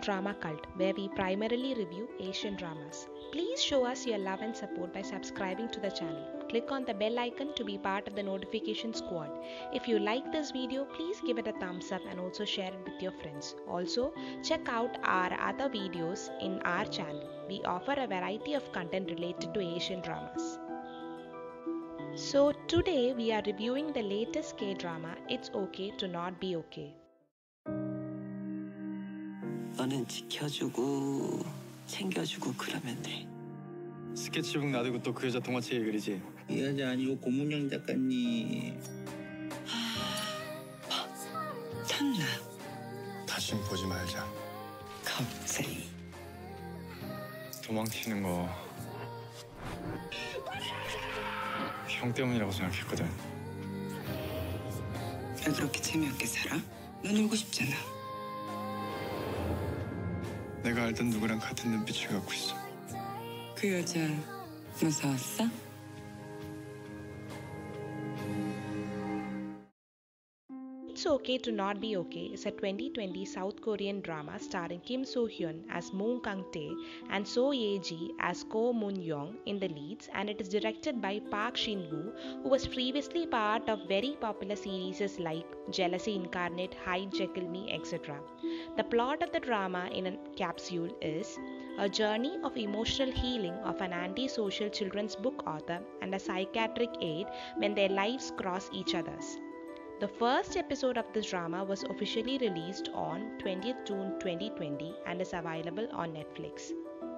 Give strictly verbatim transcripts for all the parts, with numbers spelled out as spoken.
Drama Cult, where we primarily review Asian dramas. Please show us your love and support by subscribing to the channel. Click on the bell icon to be part of the notification squad. If you like this video, please give it a thumbs up and also share it with your friends. Also, check out our other videos in our channel. We offer a variety of content related to Asian dramas. So today we are reviewing the latest K-drama, It's Okay to Not Be Okay. 너는 지켜주고 챙겨주고 그러면 돼. 스케치북 놔두고 또 그 여자 동화책에 그리지? 이 여자 아니고 고문영 작가님. 찬나. 다신 보지 말자. 갑자기. 도망치는 거 형 때문이라고 생각했거든. 왜 그렇게 재미없게 살아? 너 놀고 싶잖아. 내가 알던 누구랑 같은 눈빛을 갖고 있어. 그 여자 무서웠어? It's Okay to Not Be Okay is a twenty twenty South Korean drama starring Kim So-hyun as Moon Kang-tae and So Ye-ji as Ko Moon-young in the leads, and it is directed by Park Shin-woo, who was previously part of very popular series like Jealousy Incarnate, Hyde, Jekyll Me, et cetera. The plot of the drama in a capsule is a journey of emotional healing of an anti-social children's book author and a psychiatric aide when their lives cross each other's. The first episode of this drama was officially released on twentieth June twenty twenty and is available on Netflix.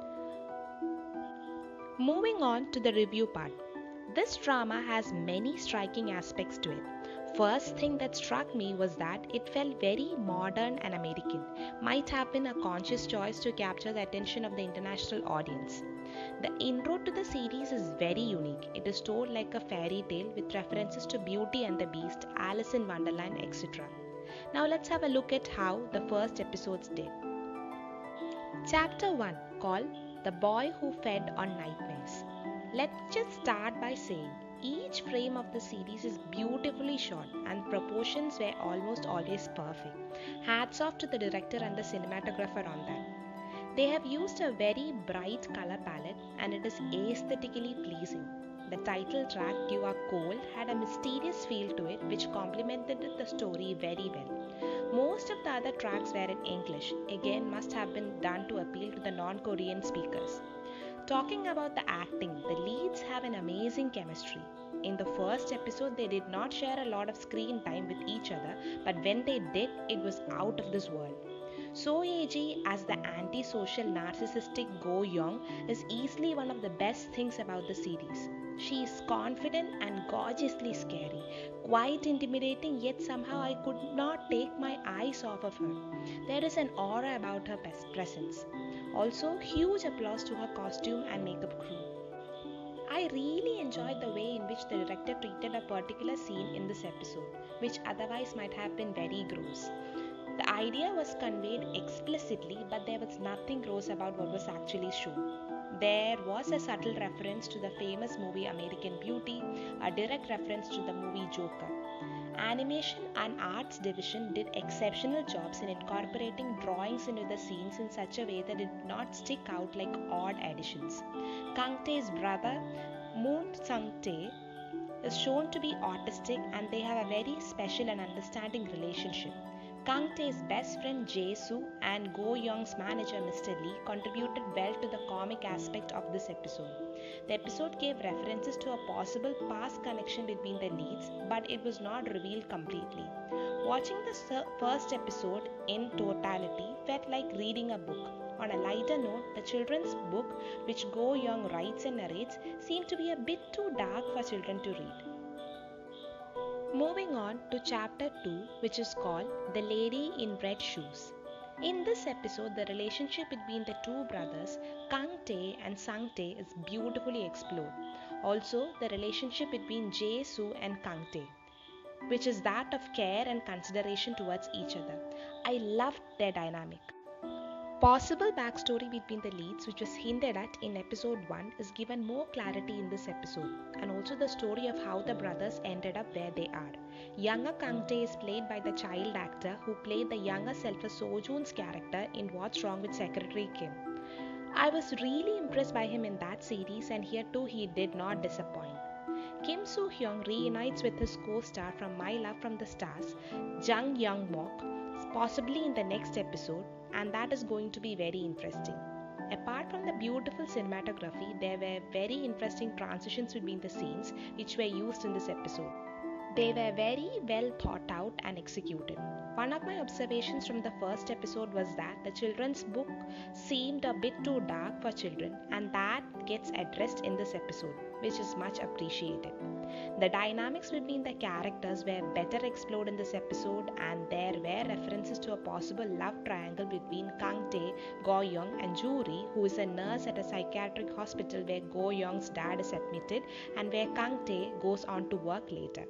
Moving on to the review part. This drama has many striking aspects to it. First thing that struck me was that it felt very modern and American. Might have been a conscious choice to capture the attention of the international audience. The intro to the series is very unique. It is told like a fairy tale with references to Beauty and the Beast, Alice in Wonderland, et cetera. Now let's have a look at how the first episodes did. Chapter one, called The Boy Who Fed on Nightmares. Let's just start by saying each frame of the series is beautifully shot and proportions were almost always perfect. Hats off to the director and the cinematographer on that. They have used a very bright color palette and it is aesthetically pleasing. The title track, You Are Cold, had a mysterious feel to it which complemented the story very well. Most of the other tracks were in English, again must have been done to appeal to the non-Korean speakers. Talking about the acting, the leads have an amazing chemistry. In the first episode, they did not share a lot of screen time with each other, but when they did, it was out of this world. So Ye-ji as the anti-social narcissistic Go Young is easily one of the best things about the series. She is confident and gorgeously scary, quite intimidating, yet somehow I could not take my eyes off of her. There is an aura about her presence. Also, huge applause to her costume and makeup crew. I really enjoyed the way in which the director treated a particular scene in this episode, which otherwise might have been very gross. The idea was conveyed explicitly, but there was nothing gross about what was actually shown. There was a subtle reference to the famous movie American Beauty, a direct reference to the movie Joker. Animation and Arts Division did exceptional jobs in incorporating drawings into the scenes in such a way that it did not stick out like odd additions. Kang-tae's brother, Moon Sang-tae, is shown to be autistic and they have a very special and understanding relationship. Kang-tae's best friend Jae-soo and Go Young's manager Mister Lee contributed well to the comic aspect of this episode. The episode gave references to a possible past connection between the leads, but it was not revealed completely. Watching the first episode in totality felt like reading a book. On a lighter note, the children's book, which Go Young writes and narrates, seemed to be a bit too dark for children to read. Moving on to chapter two, which is called The Lady in Red Shoes. In this episode, the relationship between the two brothers, Kang-tae and Sang-tae, is beautifully explored. Also, the relationship between Jae-soo and Kang-tae, which is that of care and consideration towards each other. I loved their dynamic. Possible backstory between the leads, which was hinted at in episode one, is given more clarity in this episode, and also the story of how the brothers ended up where they are. Younger Kang Tae is played by the child actor who played the younger self of Sojun's character in What's Wrong with Secretary Kim. I was really impressed by him in that series, and here too he did not disappoint. Kim Soo Hyung reunites with his co-star from My Love from the Stars, Jung Young Mok, possibly in the next episode, and that is going to be very interesting. Apart from the beautiful cinematography, there were very interesting transitions between the scenes which were used in this episode. They were very well thought out and executed. One of my observations from the first episode was that the children's book seemed a bit too dark for children, and that gets addressed in this episode, which is much appreciated. The dynamics between the characters were better explored in this episode, and there were references to a possible love triangle between Kang Tae, Go Young, and Juri, who is a nurse at a psychiatric hospital where Go Young's dad is admitted and where Kang Tae goes on to work later.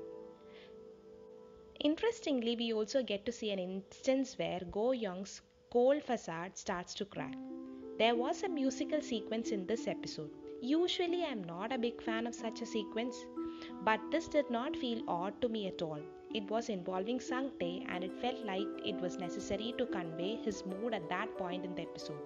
Interestingly, we also get to see an instance where Go Young's cold facade starts to crack. There was a musical sequence in this episode. Usually, I am not a big fan of such a sequence, but this did not feel odd to me at all. It was involving Sang Tae, and it felt like it was necessary to convey his mood at that point in the episode.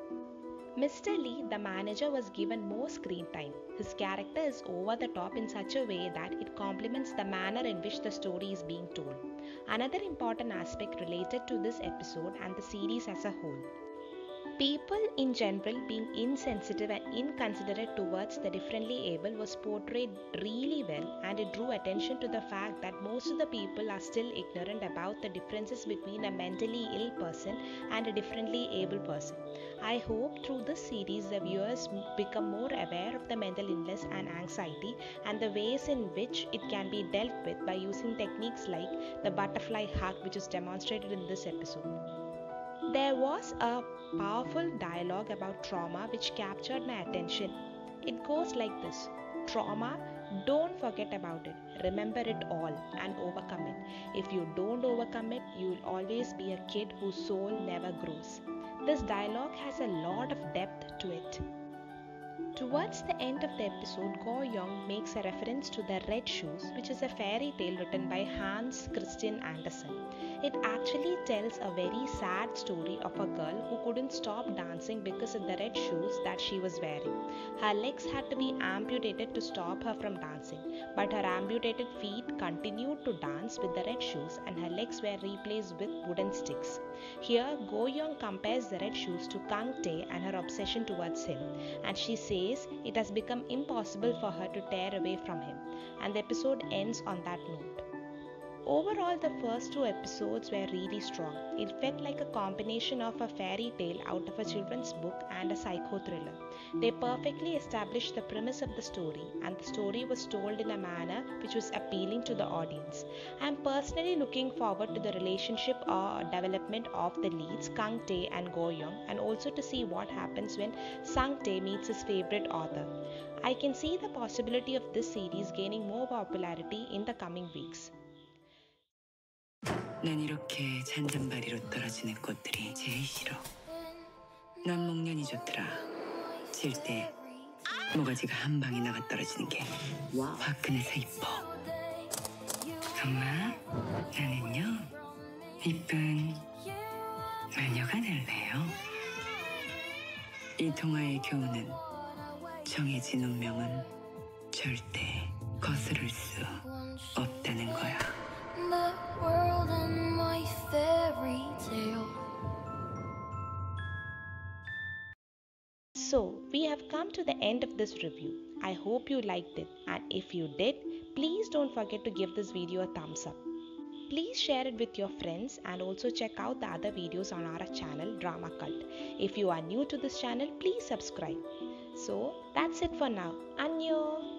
Mister Lee, the manager, was given more screen time. His character is over the top in such a way that it complements the manner in which the story is being told. Another important aspect related to this episode and the series as a whole. People in general being insensitive and inconsiderate towards the differently able was portrayed really well, and it drew attention to the fact that most of the people are still ignorant about the differences between a mentally ill person and a differently able person. I hope through this series the viewers become more aware of the mental illness and anxiety and the ways in which it can be dealt with by using techniques like the butterfly hug, which is demonstrated in this episode. There was a powerful dialogue about trauma which captured my attention. It goes like this: trauma, don't forget about it, remember it all and overcome it. If you don't overcome it, you will always be a kid whose soul never grows. This dialogue has a lot of depth to it. Towards the end of the episode, Go Young makes a reference to the Red Shoes, which is a fairy tale written by Hans Christian Andersen. It actually tells a very sad story of a girl who couldn't stop dancing because of the red shoes that she was wearing. Her legs had to be amputated to stop her from dancing, but her amputated feet continued to dance with the red shoes and her legs were replaced with wooden sticks. Here, Go Young compares the red shoes to Kang Tae and her obsession towards him, and she says it has become impossible for her to tear away from him, and the episode ends on that note. Overall, the first two episodes were really strong. It felt like a combination of a fairy tale out of a children's book and a psycho thriller. They perfectly established the premise of the story, and the story was told in a manner which was appealing to the audience. I am personally looking forward to the relationship or development of the leads Kang Tae and Go Young, and also to see what happens when Sang Tae meets his favorite author. I can see the possibility of this series gaining more popularity in the coming weeks. 난 이렇게 잔잔바리로 떨어지는 꽃들이 제일 싫어. 난 목련이 좋더라. 질 때 모가지가 한 방에 나가 떨어지는 게 화끈해서 이뻐. 엄마, 나는요 이쁜 마녀가 될래요. 이 동화의 교훈은 정해진 운명은 절대 거스를 수 없다는 거야. The world and my fairy tale. So, we have come to the end of this review. I hope you liked it, and if you did, please don't forget to give this video a thumbs up. Please share it with your friends and also check out the other videos on our channel Drama Cult. If you are new to this channel, please subscribe. So, that's it for now. Annyeong!